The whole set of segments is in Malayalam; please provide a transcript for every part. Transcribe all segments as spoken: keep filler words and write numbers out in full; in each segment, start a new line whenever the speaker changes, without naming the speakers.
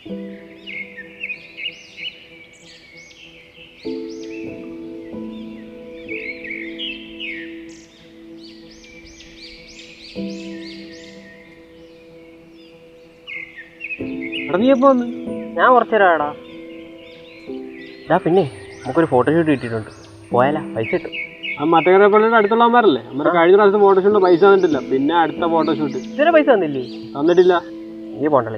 നീയപ്പോ വന്ന്? ഞാൻ കുറച്ചു നേരമാടാ. ഞാൻ പിന്നെ നമുക്കൊരു ഫോട്ടോഷൂട്ട് കിട്ടിയിട്ടുണ്ട്, പോയാലാ? പൈസ കിട്ടും.
ആ മറ്റക്കര പള്ളിയുടെ അടുത്തുള്ളവന്മാരല്ലേ? നമ്മുടെ കഴിഞ്ഞ പ്രാവശ്യത്തെ ഫോട്ടോഷൂട്ട് പൈസ തന്നിട്ടില്ല, പിന്നെ അടുത്ത ഫോട്ടോഷൂട്ട്
ഇതിന് പൈസ തന്നില്ലേ?
തന്നിട്ടില്ല.
നീ പോണ്ടല്ലേ?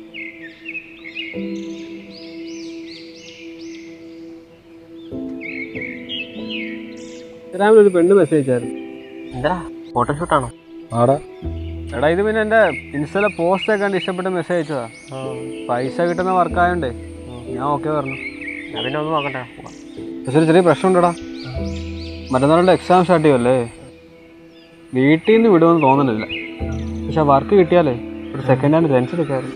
രാവിലെ ഒരു പെണ്ണ് മെസ്സേജ് അയച്ചായിരുന്നു.
എന്താ ഫോട്ടോഷൂട്ടാണോ?
ആടാ. എടാ ഇത് പിന്നെ എൻ്റെ ഇൻസ്റ്റയിലെ പോസ്റ്റ് ഒക്കെ കണ്ട് ഇഷ്ടപ്പെട്ട് മെസ്സേജ് അയച്ചതാ. പൈസ കിട്ടുന്ന വർക്കായോണ്ടേ ഞാൻ ഓക്കെ പറഞ്ഞു.
ഞാൻ പിന്നെ ഒന്നും നോക്കട്ടെ.
പക്ഷേ ഒരു ചെറിയ പ്രശ്നമുണ്ടടാ. മറ്റന്നാളുടെ എക്സാം സ്റ്റാർട്ട് ചെയ്യുമല്ലേ, വീട്ടിൽ നിന്ന് വിടുമെന്ന് തോന്നുന്നില്ല. പക്ഷെ വർക്ക് കിട്ടിയാലേ ഒരു സെക്കൻഡ് ഹാൻഡ് ലെൻസ് എടുക്കാറ്.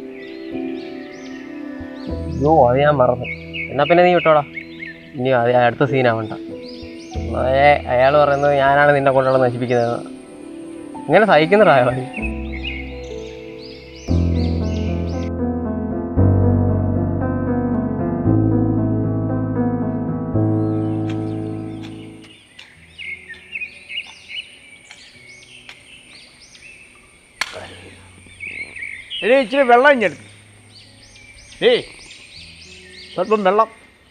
അയ്യോ അത് ഞാൻ മറന്നു. എന്നാൽ പിന്നെ നീ വിട്ടോടാ, ഇനി അത് അടുത്ത സീനാവണ്ട. അയാൾ പറയുന്നത് ഞാനാണ് നിന്നെ കൊണ്ടുള്ള നശിപ്പിക്കുന്നത്. ഇങ്ങനെ സഹിക്കുന്നതായോ?
എടേ ഇച്ചിരി വെള്ളം ഇഞ്ഞെടുത്ത്. ഏയ് സ്വല്പം വെള്ളം.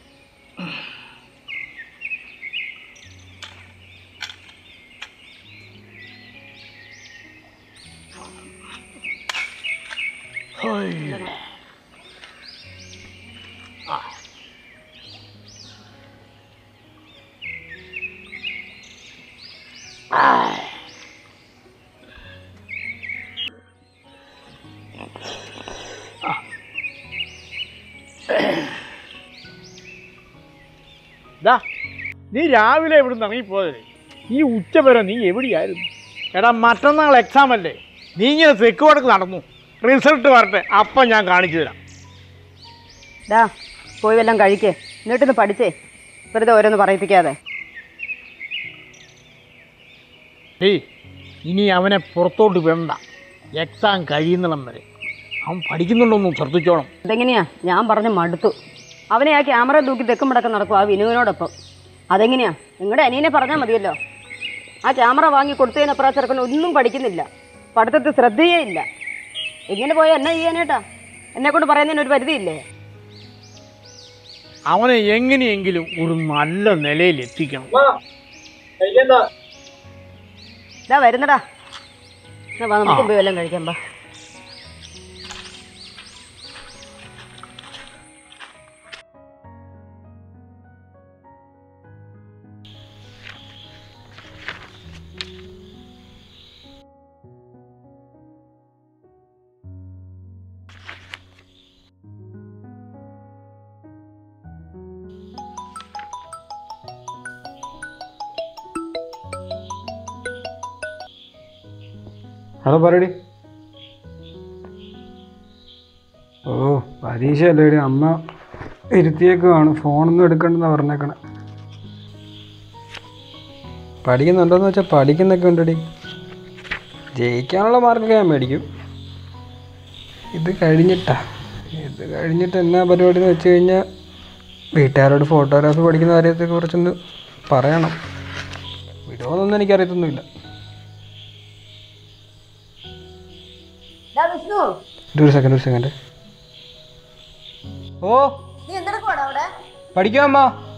നീ രാവിലെ ഇവിടുന്ന് ഇറങ്ങിപ്പോയതേ, ഈ ഉച്ച വരെ നീ എവിടെയായിരുന്നു? എടാ മറ്റന്നാൾ എക്സാം അല്ലേ, നീ ഇങ്ങനെ തെക്ക് വടക്ക് നടന്നു. റിസൾട്ട് വരട്ടെ, അപ്പം ഞാൻ കാണിച്ചു തരാം.
ഡാ പോയി വല്ലതും കഴിക്കേ, എന്നിട്ടൊന്ന് പഠിച്ചേ, വെറുതെ ഓരോന്ന് പറയിപ്പിക്കാതെ.
ഏയ് ഇനി അവനെ പുറത്തോട്ട് വേണ്ട, എക്സാം കഴിയുന്നിടം വരെ അവൻ പഠിക്കുന്നുണ്ടോന്നും ശ്രദ്ധിച്ചോണം.
അതെങ്ങനെയാ? ഞാൻ പറഞ്ഞ് മടുത്തു. അവനെ ആ ക്യാമറ തൂക്കി തെക്കും മുടക്കം നടക്കും ആ വിനുവിനോടൊപ്പം. അതെങ്ങനെയാ? നിങ്ങളുടെ അനിയനെ പറഞ്ഞാൽ മതിയല്ലോ. ആ ക്യാമറ വാങ്ങി കൊടുത്തതിനപ്പുറം ചെറുക്കൻ ഒന്നും പഠിക്കുന്നില്ല, പഠിത്തത്തിൽ ശ്രദ്ധയേ ഇല്ല. എങ്ങനെ പോയാൽ എന്നാ ചെയ്യാനേട്ടാ? എന്നെ കൊണ്ട് പറയുന്നതിന് ഒരു പരിധിയില്ലേ?
അവനെ എങ്ങനെയെങ്കിലും ഒരു നല്ല നിലയിൽ എത്തിക്കണം.
ഇതാ വരുന്നടാ, നമുക്ക് പോയി വല്ലതും കഴിക്കാൻ പാ.
ഹലോ പറയടി. ഓ പരീക്ഷയല്ലേടി, അമ്മ ഇരുത്തിയേക്കുവാണ്, ഫോണൊന്നും എടുക്കണ്ടെന്നാണ് പറഞ്ഞേക്കണേ. പഠിക്കുന്നുണ്ടോയെന്ന് വെച്ചാൽ പഠിക്കുന്നൊക്കെ ഉണ്ടടി, ജയിക്കാനുള്ള മാർക്കൊക്കെ ഞാൻ മേടിക്കും. ഇത് കഴിഞ്ഞിട്ടാ ഇത് കഴിഞ്ഞിട്ട് എന്നാ പരിപാടി എന്ന് വെച്ച് കഴിഞ്ഞാൽ വീട്ടുകാരോട് ഫോട്ടോഗ്രാഫി പഠിക്കുന്ന കാര്യത്തെ കുറിച്ചൊന്ന് പറയണം. വിടുമോന്നൊന്നും എനിക്കറിയത്തൊന്നുമില്ല. ഒരു സെക്കൻഡ് ഒരു സെക്കൻഡ് ഓ പഠിക്കാം അമ്മ.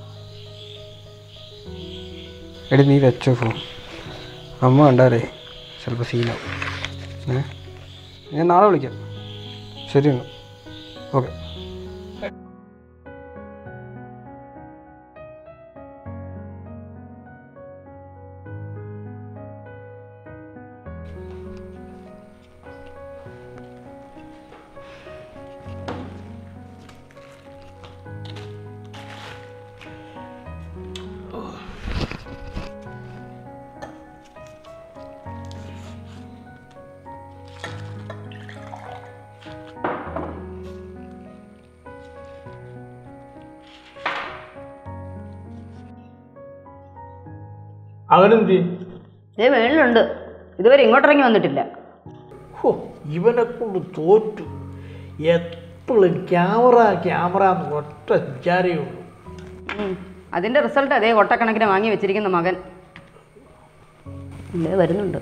എടി നീ വെച്ചോ ഫോൺ, അമ്മ കണ്ടാലേ ചിലപ്പോൾ സീനാവും. ഏ ഞാൻ നാളെ വിളിക്കാം. ശരി എന്നാൽ ഓക്കെ.
അവനെന്ത്
ഏ മേളിലുണ്ട്, ഇതുവരെ ഇങ്ങോട്ടിറങ്ങി വന്നിട്ടില്ല.
ഓ ഇവനെ കൊണ്ട് തോറ്റു. എപ്പോഴും ക്യാമറ ക്യാമറ എന്ന് ഒറ്റ വിചാരമേ ഉള്ളൂ.
അതിൻ്റെ റിസൾട്ട് അതേ കൊട്ടക്കണക്കിന് വാങ്ങി വെച്ചിരിക്കുന്ന മകൻ ഇല്ലേ വരുന്നുണ്ട്.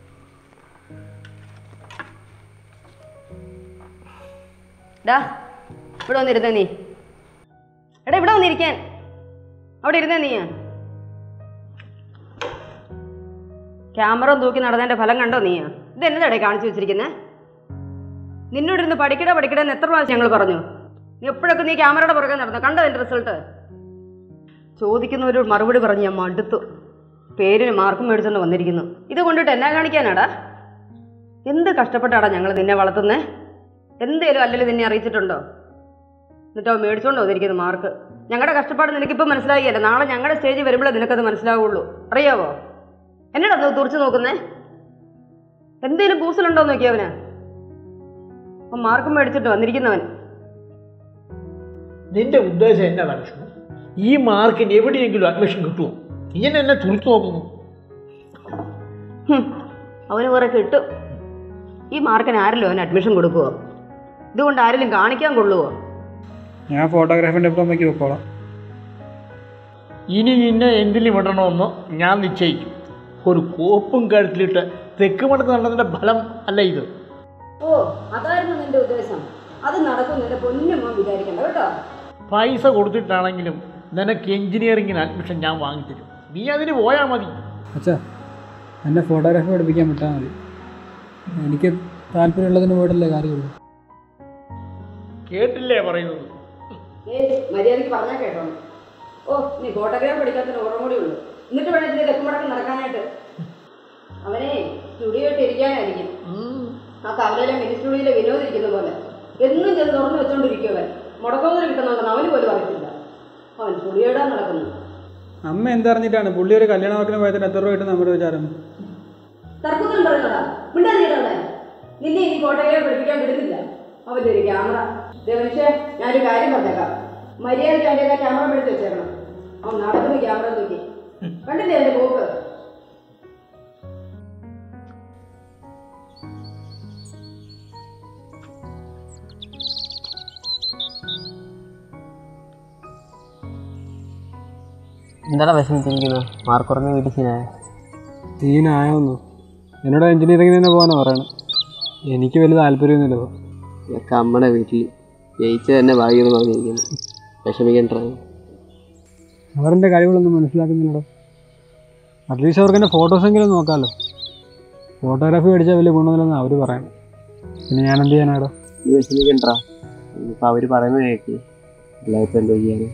ഡാ ഇവിടെ വന്നിരുന്നേ നീ. എടാ ഇവിടെ വന്നിരിക്കാൻ. അവിടെ ഇരുന്നേ നീ. ക്യാമറ തൂക്കി നടന്നതിൻ്റെ ഫലം കണ്ടോ നീ? ഇത് എന്നതാടേ കാണിച്ചു വെച്ചിരിക്കുന്നത്? നിന്നോടിരുന്ന് പഠിക്കട പഠിക്കടെന്ന് എത്ര പ്രാവശ്യം ഞങ്ങൾ പറഞ്ഞു. നീ എപ്പോഴൊക്കെ നീ ക്യാമറയുടെ പുറകെ നടന്നു. കണ്ടോ അതിൻ്റെ റിസൾട്ട്? ചോദിക്കുന്നവരോട് മറുപടി പറഞ്ഞ് ഞാൻ മടുത്തു. പേരിന് മാർക്കും മേടിച്ചുകൊണ്ട് വന്നിരിക്കുന്നു. ഇത് കൊണ്ടിട്ട് എന്നാ കാണിക്കാനാടാ? എന്ത് കഷ്ടപ്പെട്ടാടാ ഞങ്ങൾ നിന്നെ വളർത്തുന്നേ? എന്തേലും അല്ലെങ്കിൽ നിന്നെ അറിയിച്ചിട്ടുണ്ടോ? എന്നിട്ടോ മേടിച്ചുകൊണ്ട് വന്നിരിക്കുന്നു മാർക്ക്. ഞങ്ങളുടെ കഷ്ടപ്പാട് നിനക്കിപ്പോൾ മനസ്സിലായില്ല. നാളെ ഞങ്ങളുടെ സ്റ്റേജിൽ വരുമ്പോഴേ നിനക്കത് മനസ്സിലാവുള്ളൂ. അറിയാവോ? എന്നടാ തുറച്ചു നോക്കുന്നേ? എന്തേലും കൂസലുണ്ടോ നോക്കിയവന്? അപ്പം മാർക്കും മേടിച്ചിട്ട് വന്നിരിക്കുന്നവൻ.
നിന്റെ ഉദ്ദേശം എന്നാ ലക്ഷ്മി? ഈ മാർക്കിന് എവിടെയെങ്കിലും അഡ്മിഷൻ കിട്ടുമോ? ഇങ്ങനെ എന്നെ തുറച്ചു നോക്കുന്നു.
അവന് കുറെ കിട്ടും. ഈ മാർക്കിന് ആരെങ്കിലും അവന് അഡ്മിഷൻ കൊടുക്കുമോ? ഇതുകൊണ്ട് ആരെങ്കിലും കാണിക്കാൻ കൊള്ളുവോ?
ഞാൻ ഫോട്ടോഗ്രാഫിൻ്റെ ഡിപ്ലോമയ്ക്ക് വെക്കോളാം.
ഇനി നിന്നെ എന്തിലും വിടണമെന്ന് ഞാൻ നിശ്ചയിക്കും. ഒരു കോപ്പും കഴുത്തിലിട്ട് തെക്കുമടക്ക് നടന്നതിൻ്റെ ഫലം അല്ല ഇത്.
ഓ അതായിരുന്നു നിന്റെ ഉദ്ദേശം. അത് നടക്കും. നിന്റെ പൊന്നുമോ വിചാരിക്കണ്ട കേട്ടോ.
പൈസ കൊടുത്തിട്ടാണെങ്കിലും നിനക്ക് എഞ്ചിനീയറിങ്ങിന് അഡ്മിഷൻ ഞാൻ വാങ്ങിത്തരും. നീ അതിന് പോയാൽ മതി.
അച്ഛാ എന്നെ ഫോട്ടോഗ്രാഫി പഠിപ്പിക്കാൻ വിട്ടാൽ മതി. എനിക്ക് താല്പര്യമുള്ളതിന് പോയിട്ടല്ലേ കാര്യമുള്ളൂ.
കേട്ടില്ലേ പറയുന്നത്?
ഏയ് മര്യാദയ്ക്ക് പറഞ്ഞാൽ കേട്ടോ. ഓ നീ ഫോട്ടോഗ്രാഫി പഠിക്കാത്തതിന് ഓർമ്മ കൂടി ഉള്ളൂ. എന്നിട്ട് വേണം ഇതിൻ്റെ തെക്കുമടക്കം നടക്കാനായിട്ട്. അവനെ സ്റ്റുഡിയോ ഇട്ട് ഇരിക്കാനായിരിക്കും. ആ കവലയിലെ മിനി സ്റ്റുഡിയോയിലെ വിനോദിരിക്കുന്ന പോലെ എന്നും ചെന്ന് തുറന്നു വെച്ചോണ്ടിരിക്കും. അവൻ മുടക്കമൊന്നും കിട്ടുന്നുണ്ടെന്ന് അവന് പോലും അറിയത്തില്ല. അവൻ സ്റ്റുഡിയോ ഇടാൻ നടക്കുന്നു.
അമ്മ എന്തറിഞ്ഞിട്ടാണ് പുള്ളി ഒരു കല്യാണ വർക്കിന് പോയതിന് എത്ര രൂപ കിട്ടും നമ്മുടെ വിചാരം?
തർക്കത്തിനും പറയുന്നതാ മിണ്ടാതിരിക്കട്ടെ. നിന്നെ ഇനി ഫോട്ടോഗ്രാഫി പഠിപ്പിക്കാൻ വിടുന്നില്ല. അവൻ്റെ ഒരു ക്യാമറ. പക്ഷേ ഞാനൊരു കാര്യം പറഞ്ഞേക്കാം. മര്യാദയ്ക്ക് അവൻ്റെ ക്യാമറ മേടിച്ച് വെച്ചേക്കണം. അവൻ നടക്കുന്ന ക്യാമറ നോക്കി കണ്ടില്ലേ എൻ്റെ പോക്ക്?
എന്താണ് വിഷമിച്ചിരിക്കുന്നത്? മാർക്ക് കുറഞ്ഞ വീട്ടിൽ സീനായ
സീനായോന്നു എന്നോട് എഞ്ചിനീയറിംഗിന് തന്നെ പോകാനാണ് പറയണത്. എനിക്ക് വലിയ താല്പര്യമൊന്നുമില്ല.
ഇതൊക്കെ അമ്മയുടെ വീട്ടിൽ ജയിച്ച തന്നെ ഭാഗ്യം പറഞ്ഞിരിക്കുന്നു. വിഷമിക്കാൻ ട്രൈ.
അവരെൻ്റെ കഴിവുകളൊന്നും മനസ്സിലാക്കുന്നില്ലടോ. അറ്റ്ലീസ്റ്റ് അവർക്ക് എൻ്റെ ഫോട്ടോസെങ്കിലും നോക്കാമല്ലോ. ഫോട്ടോഗ്രാഫി പഠിച്ചാൽ വലിയ ഗുണമില്ലെന്ന് അവർ പറയണം. പിന്നെ ഞാൻ എന്ത് ചെയ്യാനാടോ?
നീ വിഷമിക്കണ്ടാ. ഇപ്പം അവർ പറയുന്നത് കേൾക്ക്. എല്ലാവർക്കും എന്തോ ചെയ്യാൻ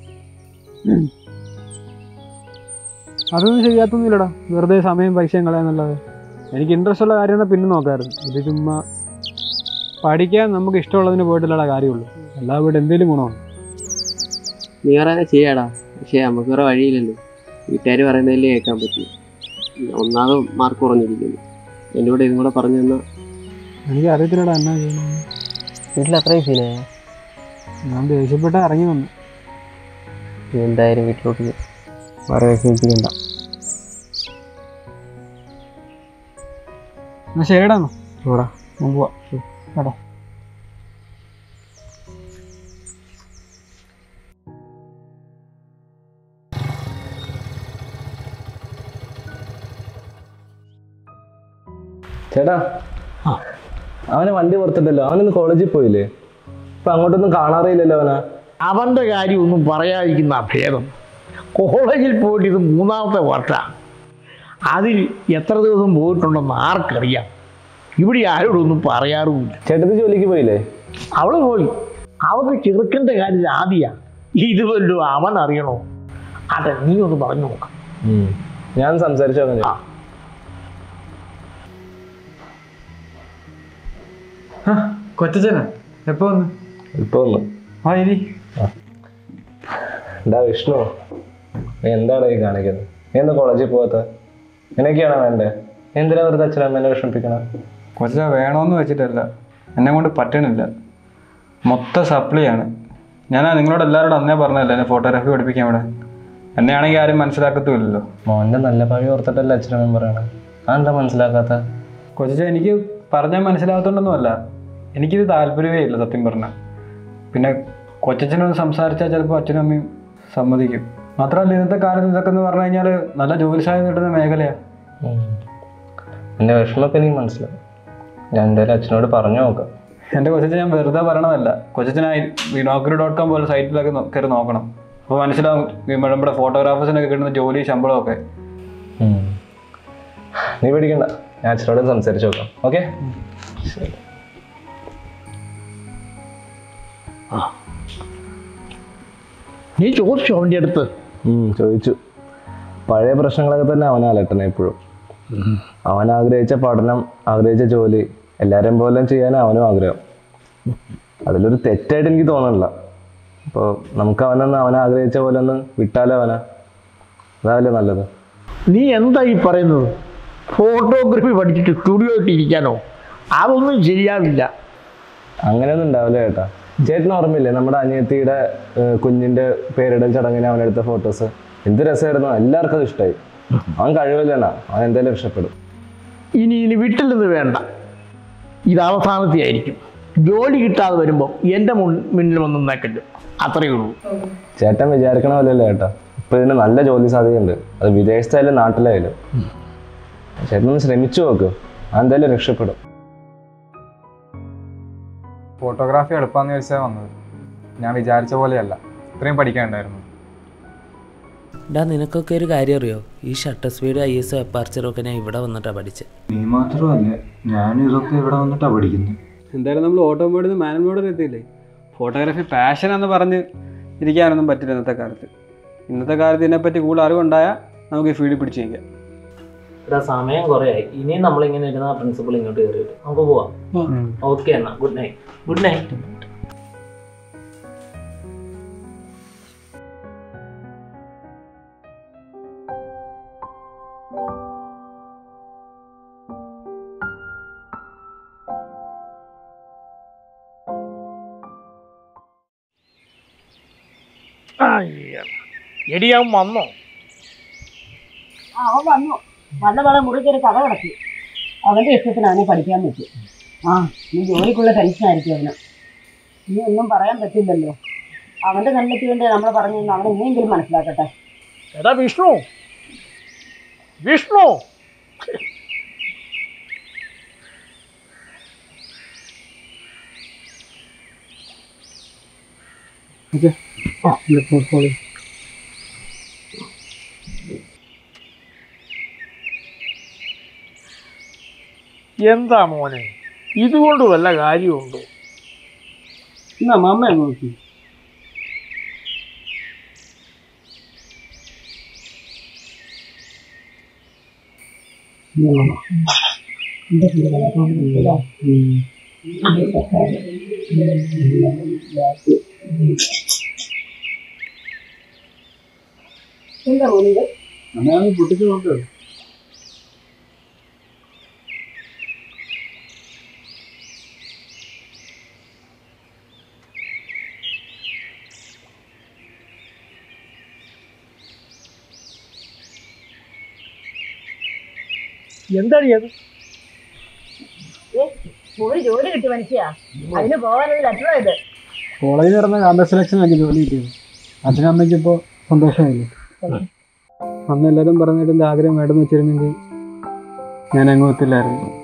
അതൊന്നും ചെയ്യാത്തൊന്നുമില്ലടാ. വെറുതെ സമയം പൈസയും കളയാന്നുള്ളത്. എനിക്ക് ഇൻട്രസ്റ്റ് ഉള്ള കാര്യം പിന്നെ നോക്കാമായിരുന്നു. ഇത് ചുമ്മാ പഠിക്കാൻ നമുക്ക് ഇഷ്ടമുള്ളതിന് പോയിട്ടുള്ള കാര്യമുള്ളൂ. അല്ലാതെ പോയിട്ട് എന്തെങ്കിലും ഗുണമാണ്.
നീ പറയാതെ ചെയ്യാടാ. പക്ഷേ നമുക്ക് വേറെ വഴിയില്ലല്ലോ. വീട്ടുകാർ പറയുന്നതിലേ കേൾക്കാൻ പറ്റും. ഒന്നാമത് മാർക്ക് കുറഞ്ഞിരിക്കുന്നു. എൻ്റെ കൂടെ ഇതും കൂടെ പറഞ്ഞു തന്നാൽ
എനിക്ക് അറിയത്തില്ലടാ എന്നാ ചെയ്യണമെന്ന്.
വീട്ടിൽ അത്രയും സീനായ
ഞാൻ ദേഷ്യപ്പെട്ട് ഇറങ്ങി വന്നു.
എന്തായാലും വീട്ടിലോട്ട് വേറെ വിഷമിപ്പിക്കണ്ട.
എന്നാൽ ശരിടാന്നോ ഇവിടെ മുമ്പ് കേട്ടോ.
ചേട്ടാ അവനെ വണ്ടി പുറത്തിട്ടല്ലോ. അവനൊന്ന് കോളേജിൽ പോയില്ലേ? ഇപ്പം അങ്ങോട്ടൊന്നും കാണാറില്ലല്ലോ അവനെ.
അവൻ്റെ കാര്യം ഒന്നും പറയാതിരിക്കുന്ന ഭേദം. കോളേജിൽ പോയിട്ട് ഇത് മൂന്നാമത്തെ വർഷമാണ്. അതിൽ എത്ര ദിവസം പോയിട്ടുണ്ടെന്ന് ആർക്കറിയാം. ഇവിടെ ആരോടൊന്നും പറയാറുമില്ല.
ചേട്ടത്തി ജോലിക്ക് പോയില്ലേ?
അവൾ പോയി. അവൾക്ക് ചെറുക്കൻ്റെ കാര്യം ആദ്യമാണ്. ഇത് വല്ലതും അവൻ അറിയണോ? അതെ, നീ ഒന്ന് പറഞ്ഞു നോക്കാം.
ഞാൻ സംസാരിച്ചോ?
കൊച്ചനാ എപ്പോ വന്ന്?
ഇപ്പൊ ഒന്ന്
ആ ഇരി.
എന്താ വിഷ്ണു, നീ എന്താണ് ഈ കാണിക്കുന്നത്? നീ എന്താ കോളേജിൽ പോകാത്ത? നിനക്കാണോ വേണ്ടേ? എന്തിനാ വെറുതെ അച്ഛനമ്മേനെ വിഷമിപ്പിക്കണം?
കൊച്ച വേണമെന്ന് വെച്ചിട്ടല്ല, എന്നെ കൊണ്ട് പറ്റണില്ല. മൊത്തം സപ്ലിയാണ്. ഞാൻ നിങ്ങളോട് എല്ലാവരോടും അന്നേ പറഞ്ഞതല്ലേ എന്നെ ഫോട്ടോഗ്രാഫി പഠിപ്പിക്കാൻ ഇവിടെ. എന്നെയാണെങ്കിൽ ആരും മനസ്സിലാക്കത്തുമില്ലല്ലോ.
മോൻ്റെ നല്ല പഴി ഓർത്തിട്ടല്ലേ അച്ഛനമ്മയും പറയണേ. അതെന്താ മനസ്സിലാക്കാത്ത?
കൊച്ച എനിക്ക് പറഞ്ഞാൽ മനസ്സിലാകത്തോണ്ടൊന്നുമല്ല, എനിക്കിത് താല്പര്യമേ ഇല്ല സത്യം പറഞ്ഞാൽ. പിന്നെ കൊച്ചച്ഛനൊന്ന് സംസാരിച്ചാൽ ചിലപ്പോൾ അച്ഛനും അമ്മയും സമ്മതിക്കും. മാത്രമല്ല ഇന്നത്തെ കാലത്ത് ഇതൊക്കെ എന്ന് പറഞ്ഞു കഴിഞ്ഞാൽ നല്ല ജോലി സാധ്യത കിട്ടുന്ന മേഖലയാണ്.
എൻ്റെ വിഷമമൊക്കെ എനിക്ക് മനസ്സിലാവും. ഞാൻ എന്തായാലും അച്ഛനോട് പറഞ്ഞു നോക്കാം.
എൻ്റെ കൊച്ചച്ഛൻ ഞാൻ വെറുതെ പറയണതല്ല. കൊച്ചച്ഛനായി നോക്കറി ഡോട്ട് കോം പോലെ സൈറ്റിലൊക്കെ കയറി നോക്കണം. അപ്പോൾ മനസ്സിലാവും നമ്മുടെ ഫോട്ടോഗ്രാഫേഴ്സിനൊക്കെ കിട്ടുന്ന ജോലി ശമ്പളമൊക്കെ.
നീ പേടിക്കണ്ട, ഞാൻ അച്ഛനോട് സംസാരിച്ച് നോക്കാം. ഓക്കെ ശരി.
നീ ചോദിച്ചോ അവൻ്റെ അടുത്ത്?
ചോദിച്ചു. പഴയ പ്രശ്നങ്ങളൊക്കെ തന്നെ അവൻ അലട്ടണേ എപ്പോഴും. അവൻ ആഗ്രഹിച്ച പഠനം, ആഗ്രഹിച്ച ജോലി എല്ലാവരെയും പോലെ ചെയ്യാൻ അവനും ആഗ്രഹം. അതിലൊരു തെറ്റായിട്ട് എനിക്ക് തോന്നണില്ല. അപ്പോൾ നമുക്ക് അവനൊന്ന് അവൻ ആഗ്രഹിച്ച പോലെ ഒന്ന് വിട്ടാലോ അവനാ? അതല്ലേ നല്ലത്.
നീ എന്താ ഈ പറയുന്നത്? ഫോട്ടോഗ്രാഫി പഠിച്ചിട്ട് സ്റ്റുഡിയോയിട്ട് ഇരിക്കാനോ? അതൊന്നും ശരിയാവില്ല.
അങ്ങനെയൊന്നും ഉണ്ടാവില്ല ചേട്ടാ. ചേട്ടന് ഓർമ്മയില്ലേ നമ്മുടെ അനിയത്തിയുടെ കുഞ്ഞിൻ്റെ പേരിടൽ ചടങ്ങിന് അവനെടുത്ത ഫോട്ടോസ്? എന്ത് രസമായിരുന്നു, എല്ലാവർക്കും അത് ഇഷ്ടമായി. അവൻ കഴിവില്ലണ, അവൻ എന്തായാലും രക്ഷപ്പെടും.
ഇനി ഇനി വീട്ടിൽ നിന്ന് വേണ്ട, ഇത് അവസാനത്തെ ആയിരിക്കും. ജോലി കിട്ടാതെ വരുമ്പോൾ എൻ്റെ മുന്നിൽ വന്ന് നിന്നേക്കല്ലോ, അത്രയേ ഉള്ളൂ.
ചേട്ടൻ വിചാരിക്കണ പോലെയല്ലേ ചേട്ടാ, ഇപ്പം ഇതിന് നല്ല ജോലി സാധ്യതയുണ്ട്. അത് വിദേശത്തായാലും നാട്ടിലായാലും. ചേട്ടനൊന്ന് ശ്രമിച്ചു നോക്ക്, അതെന്തായാലും രക്ഷപ്പെടും.
ഫോട്ടോഗ്രാഫി എളുപ്പമെന്ന് ചോദിച്ചാൽ വന്നത്. ഞാൻ വിചാരിച്ച പോലെയല്ല, ഇത്രയും പഠിക്കാനുണ്ടായിരുന്നു.
ഡാ, നിനക്കൊക്കെ ഒരു കാര്യം അറിയോ? ഈ ഷട്ടർ സ്പീഡ്, ഐ എസ് അപ്പാർച്ചറും ഒക്കെ ഞാൻ ഇവിടെ വന്നിട്ടാണ് പഠിച്ചത്.
നീ മാത്രമല്ല, ഞാനും ഇതൊക്കെ ഇവിടെ വന്നിട്ടാണ് പഠിക്കുന്നത്. എന്തായാലും നമ്മൾ ഓട്ടോ മോഡിൽ നിന്ന് മാനുവൽ മോഡിൽ എത്തിയില്ലേ. ഫോട്ടോഗ്രാഫി പാഷൻ എന്ന് പറഞ്ഞ് ഇരിക്കാനൊന്നും പറ്റില്ല ഇന്നത്തെ കാലത്ത്. ഇന്നത്തെ കാലത്ത് ഇതിനെപ്പറ്റി കൂടുതൽ അറിവുണ്ടായാൽ നമുക്ക് ഈ ഫീൽഡിൽ പിടിച്ച് നിൽക്കാം.
ഇവിടെ സമയം കുറേ ആയി. ഇനിയും നമ്മളിങ്ങനെ ഇരുന്ന പ്രിൻസിപ്പൾ ഇങ്ങോട്ട് കയറി വരും. നമുക്ക് പോവാം. ഓക്കെ എന്നാ, ഗുഡ് നൈറ്റ്. Good night.
എടിയാൻ വന്നോ?
അവൻ വന്നു. വന്ന പോലെ മുറി കയറി കഥ കിടക്കി. അവൻ്റെ ഇഷ്ടത്തിന് അവനെ പഠിക്കാൻ പറ്റും. ആ, നീ ജോലിക്കുള്ള ടെൻഷനായിരിക്കും അവന്. നീ ഒന്നും പറയാൻ പറ്റില്ലല്ലോ. അവൻ്റെ നന്മയ്ക്ക് വേണ്ടി നമ്മൾ പറഞ്ഞു തന്നു. അവൻ എങ്ങനെയെങ്കിലും മനസ്സിലാക്കട്ടെ.
എടാ വിഷ്ണു, വിഷ്ണു, എന്താ മോനെ, ഇതുകൊണ്ട് വല്ല കാര്യമുണ്ടോ?
എന്നാ മമ്മ നോക്കി. എന്താ മോനിത്?
അങ്ങനെ പൊട്ടിച്ചു നോക്ക്.
എന്താണ് അത്?
ഒരു ജോലി കിട്ടി മനുഷ്യ, അതിന് പോകാനുള്ള ലെറ്ററാ ഇത്.
കോളേജിൽ നടന്ന ക്യാമ്പസ് സെലക്ഷനിലേക്ക് ജോലി കിട്ടിയത്. അച്ഛനും അമ്മയ്ക്ക് ഇപ്പോൾ സന്തോഷമായില്ലേ? അന്ന് എല്ലാവരും പറഞ്ഞിട്ട് എൻ്റെ ആഗ്രഹം വേണ്ടെന്ന് വെച്ചിരുന്നെങ്കിൽ ഞാൻ അങ്ങ് എത്തില്ലായിരുന്നു.